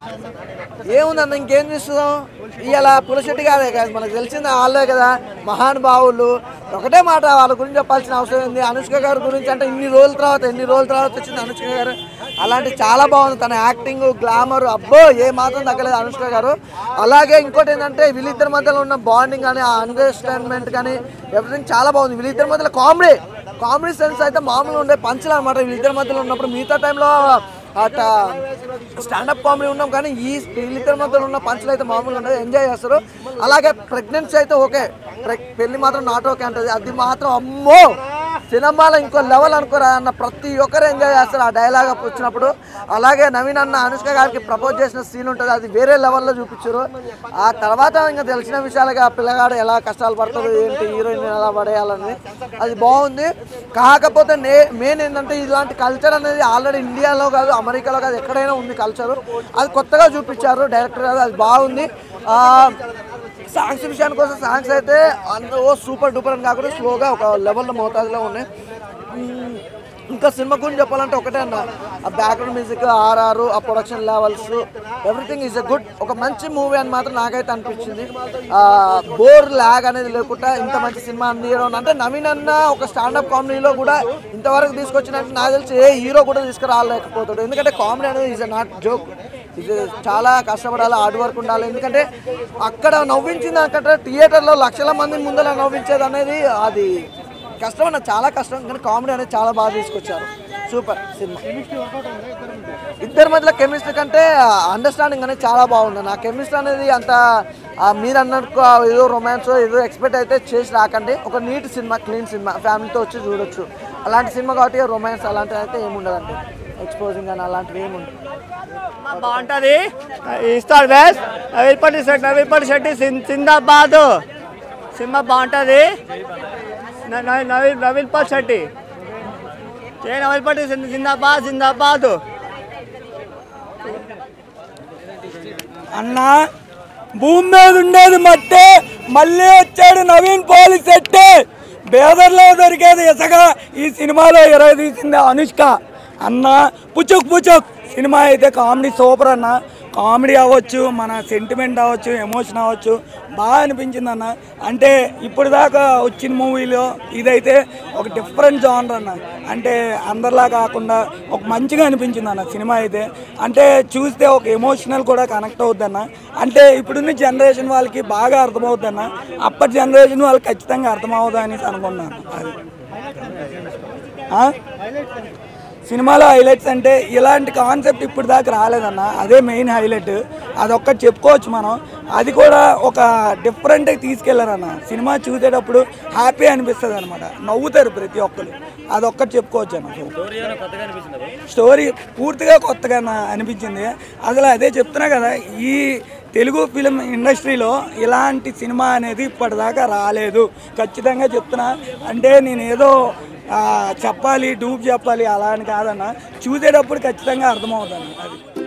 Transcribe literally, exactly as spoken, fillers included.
ఏముందన్న ఇంకేం చూస్తున్నాం ఇలా పులశెట్టి గారే కాదు మనకు తెలిసింది వాళ్ళే కదా మహానుభావులు. ఒకటే మాట వాళ్ళ గురించి చెప్పాల్సిన అవసరం ఉంది. అనుష్క గారి గురించి అంటే ఇన్ని రోజుల తర్వాత ఎన్ని రోజుల తర్వాత వచ్చింది అనుష్క గారు. అలాంటి చాలా బాగుంది తన యాక్టింగ్ గ్లామర్. అబ్బో ఏ మాత్రం తగ్గలేదు అనుష్క గారు. అలాగే ఇంకోటి ఏంటంటే వీళ్ళిద్దరి మధ్యలో ఉన్న బాండింగ్ కానీ ఆ అండర్స్టాండ్మెంట్ కానీ ఎవ్రీథింగ్ చాలా బాగుంది. వీళ్ళిద్దరి మధ్యలో కామెడీ కామెడీ సెన్స్ అయితే మామూలుగా ఉండే పంచులు అనమాట. వీళ్ళిద్దరి మధ్యలో ఉన్నప్పుడు మిగతా టైంలో అట స్టాండప్ కామెడీ ఉన్నాం కానీ ఈ వీళ్ళిద్దరి మధ్యలో ఉన్న పంచులు అయితే మామూలుగా ఉండదు, ఎంజాయ్ చేస్తారు. అలాగే ప్రెగ్నెన్సీ అయితే ఓకే, పెళ్లి మాత్రం నాట్ ఓకే అంటది. అది మాత్రం అమ్మో సినిమాలో ఇంకో లెవెల్ అనుకోరా అన్న ప్రతి ఒక్కరు ఎంజాయ్ చేస్తారు ఆ డైలాగ్ వచ్చినప్పుడు. అలాగే నవీన్ అన్న అనుష్క గారికి ప్రపోజ్ చేసిన సీన్ ఉంటుంది, అది వేరే లెవెల్లో చూపించారు. ఆ తర్వాత ఇంకా తెలిసిన విషయాలుగా పిల్లగాడు ఎలా కష్టాలు పడతాడు ఏంటి హీరోయిన్ ఎలా పడేయాలని అది బాగుంది. కాకపోతే నే మెయిన్ ఏంటంటే ఇలాంటి కల్చర్ అనేది ఆల్రెడీ ఇండియాలో కాదు అమెరికాలో కాదు ఎక్కడైనా ఉంది కల్చరు. అది కొత్తగా చూపించారు డైరెక్టర్ గారు, అది బాగుంది. సాంగ్స్ విషయానికి వస్తే సాంగ్స్ అయితే అందరూ సూపర్ డూపర్ అని కాకుండా స్లోగా ఒక లెవెల్లో మోతాదులో ఉన్నాయి. ఇంకా సినిమా గురించి చెప్పాలంటే ఒకటే అన్న, ఆ బ్యాక్గ్రౌండ్ మ్యూజిక్ ఆర్ఆర్ ఆ production levels everything is a good ఒక మంచి మూవీ అని మాత్రం నాకైతే అనిపించింది. బోర్ ల్యాగ్ అనేది లేకుండా ఇంత మంచి సినిమా అందియడం అంటే నవీన్ అన్న ఒక స్టాండప్ కామెడీలో కూడా ఇంతవరకు తీసుకొచ్చినట్టు నాకు తెలిసి ఏ హీరో కూడా తీసుకురాలేకపోతాడు. ఎందుకంటే కామెడీ అనేది ఈజ్ ఎ నాట్ జోక్, ఇది చాలా కష్టపడాలి హార్డ్ వర్క్ ఉండాలి. ఎందుకంటే అక్కడ నవ్వించింది అక్కడ థియేటర్లో లక్షల మంది ముందర నవ్వించేది అనేది అది కష్టం అన్న, చాలా కష్టం. కానీ కామెడీ అనేది చాలా బాగా తీసుకొచ్చారు. Super cinema. ఇద్దరి మధ్యలో కెమిస్ట్రీ కంటే అండర్స్టాండింగ్ అనేది చాలా బాగుంది. నా కెమిస్ట్రీ అనేది అంత మీరు అన్నట్టు ఏదో రొమాన్స్ ఏదో ఎక్స్పెక్ట్ అయితే చేసి రాకండి. ఒక నీట్ సినిమా క్లీన్ సినిమా ఫ్యామిలీతో వచ్చి చూడొచ్చు. అలాంటి సినిమా కాబట్టి రొమాన్స్ అలాంటివి అయితే ఏముండదండి, ఎక్స్పోజింగ్ అని అలాంటివి ఏముండదు. బాగుంటుంది. ఇస్తారు బెస్ట్ నవీల్పల్లి శెట్టి నవీల్పల్లి శెట్టి జిందాబాద్. సినిమా బాగుంటుంది. నవీల్ నవీల్పల్లి శెట్టి ఏ నవీల్పల్లి జిందాబాద్ జిందాబాద్. అన్న భూమి మీద ఉండేది మట్టే, మళ్ళీ వచ్చాడు నవీన్ పోలి శెట్టి. బేదర్లో దొరికేది ఇసగా ఈ సినిమాలో ఇరవై తీసింది అనుష్క. అన్న పుచ్చుక్ పుచ్చుక్ సినిమా అయితే కామెడీ సూపర్ అన్న. కామెడీ అవ్వచ్చు, మన సెంటిమెంట్ అవ్వచ్చు, ఎమోషన్ అవ్వచ్చు, బాగా అనిపించింది అన్న. అంటే ఇప్పుడు దాకా వచ్చిన మూవీలో ఇదైతే ఒక డిఫరెంట్ జానర్ అన్న. అంటే అందరిలా కాకుండా ఒక మంచిగా అనిపించింది అన్న సినిమా అయితే. అంటే చూస్తే ఒక ఎమోషనల్ కూడా కనెక్ట్ అవుద్ది అన్న. అంటే ఇప్పుడున్న జనరేషన్ వాళ్ళకి బాగా అర్థమవుద్ది అన్న, అప్పటి జనరేషన్ వాళ్ళకి ఖచ్చితంగా అర్థమవుదా అనేసి అనుకున్నాను. అది సినిమాలో హైలైట్స్ అంటే ఇలాంటి కాన్సెప్ట్ ఇప్పుడు దాకా రాలేదన్న, అదే మెయిన్ హైలైట్. అదొక్కటి చెప్పుకోవచ్చు మనం. అది కూడా ఒక డిఫరెంట్గా తీసుకెళ్లారన్న. సినిమా చూసేటప్పుడు హ్యాపీ అనిపిస్తుంది అనమాట, నవ్వుతారు ప్రతి ఒక్కరు. అదొక్కటి చెప్పుకోవచ్చు అన్న. స్టోరీ పూర్తిగా కొత్తగా అనిపించింది. అసలు అదే చెప్తున్నా కదా, ఈ తెలుగు ఫిలిం ఇండస్ట్రీలో ఇలాంటి సినిమా అనేది ఇప్పటిదాకా రాలేదు. ఖచ్చితంగా చెప్తున్నా. అంటే నేను ఏదో చెప్పాలి డూప్ చెప్పాలి అలా అని కాదన్న, చూసేటప్పుడు ఖచ్చితంగా అర్థమవుతాను అది.